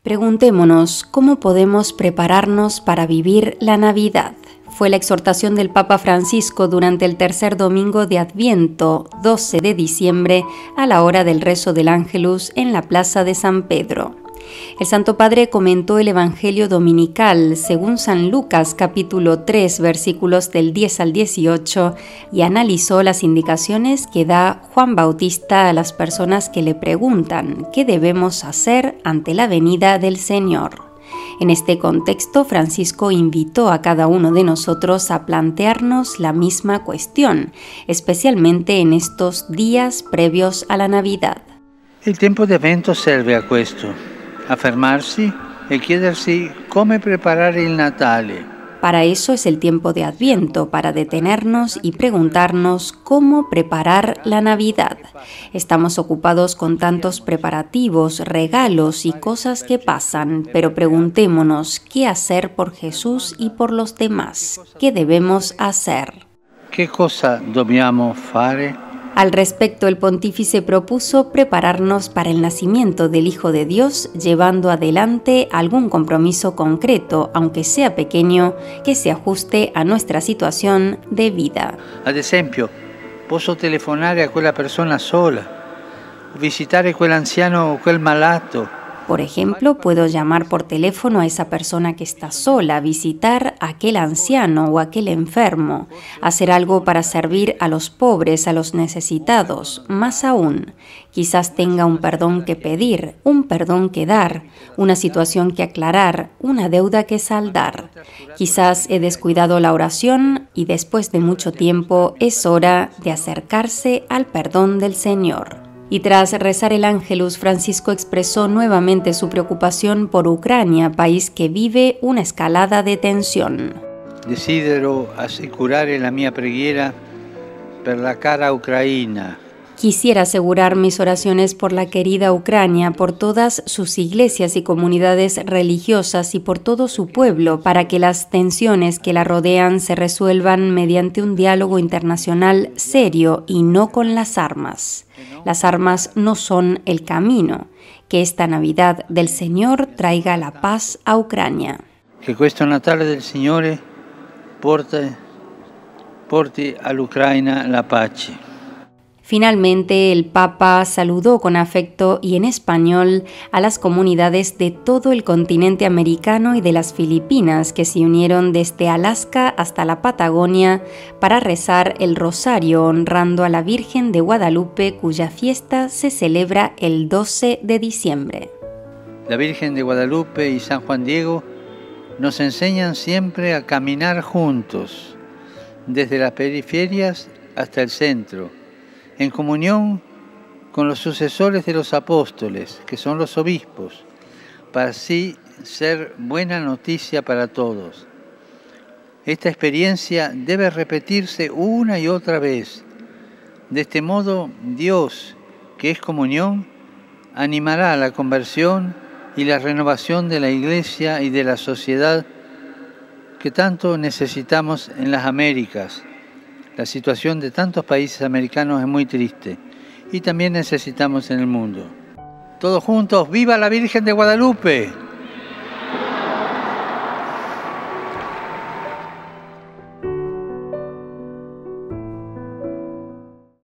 Preguntémonos cómo podemos prepararnos para vivir la Navidad. Fue la exhortación del Papa Francisco durante el tercer domingo de Adviento, 12 de diciembre, a la hora del rezo del Ángelus en la Plaza de San Pedro. El Santo Padre comentó el Evangelio dominical según San Lucas capítulo 3 versículos del 10 al 18 y analizó las indicaciones que da Juan Bautista a las personas que le preguntan qué debemos hacer ante la venida del Señor. En este contexto, Francisco invitó a cada uno de nosotros a plantearnos la misma cuestión, especialmente en estos días previos a la Navidad. Il tempo di Avvento serve a questo, a fermarsi e chiedersi come preparare il Natale. Para eso es el tiempo de Adviento, para detenernos y preguntarnos cómo preparar la Navidad. Estamos ocupados con tantos preparativos, regalos y cosas que pasan, pero preguntémonos qué hacer por Jesús y por los demás. ¿Qué debemos hacer? Che cosa dobbiamo fare? Al respecto, el pontífice propuso prepararnos para el nacimiento del Hijo de Dios, llevando adelante algún compromiso concreto, aunque sea pequeño, que se ajuste a nuestra situación de vida. Ad esempio, posso telefonare a quella persona sola, visitare quell'anziano o quel malato. Por ejemplo, puedo llamar por teléfono a esa persona que está sola, visitar a aquel anciano o aquel enfermo, hacer algo para servir a los pobres, a los necesitados. Más aún, quizás tenga un perdón que pedir, un perdón que dar, una situación que aclarar, una deuda que saldar. Quizás he descuidado la oración y después de mucho tiempo es hora de acercarse al perdón del Señor. Y tras rezar el Ángelus, Francisco expresó nuevamente su preocupación por Ucrania, país que vive una escalada de tensión. Desidero assicurare la mia preghiera per la cara Ucraina. Quisiera asegurar mis oraciones por la querida Ucrania, por todas sus iglesias y comunidades religiosas y por todo su pueblo, para que las tensiones que la rodean se resuelvan mediante un diálogo internacional serio y no con las armas. Las armas no son el camino. Que esta Navidad del Señor traiga la paz a Ucrania. Que questo Natale del Signore porti all'Ucraina la pace. Finalmente, el Papa saludó con afecto y en español a las comunidades de todo el continente americano y de las Filipinas que se unieron desde Alaska hasta la Patagonia para rezar el rosario honrando a la Virgen de Guadalupe, cuya fiesta se celebra el 12 de diciembre. La Virgen de Guadalupe y San Juan Diego nos enseñan siempre a caminar juntos, desde las periferias hasta el centro, en comunión con los sucesores de los apóstoles, que son los obispos, para así ser buena noticia para todos. Esta experiencia debe repetirse una y otra vez. De este modo, Dios, que es comunión, animará la conversión y la renovación de la Iglesia y de la sociedad que tanto necesitamos en las Américas. La situación de tantos países americanos es muy triste y también necesitamos en el mundo. Todos juntos, ¡viva la Virgen de Guadalupe!